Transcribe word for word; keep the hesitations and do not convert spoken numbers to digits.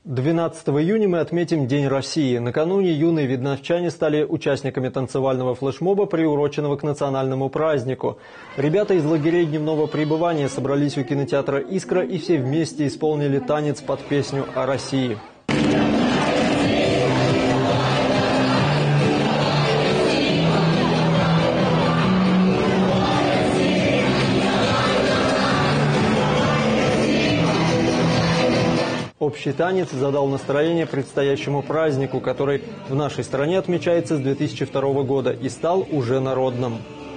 двенадцатого июня мы отметим День России. Накануне юные видновчане стали участниками танцевального флешмоба, приуроченного к национальному празднику. Ребята из лагерей дневного пребывания собрались у кинотеатра «Искра» и все вместе исполнили танец под песню о России. Общий танец задал настроение предстоящему празднику, который в нашей стране отмечается с две тысячи второго года и стал уже народным.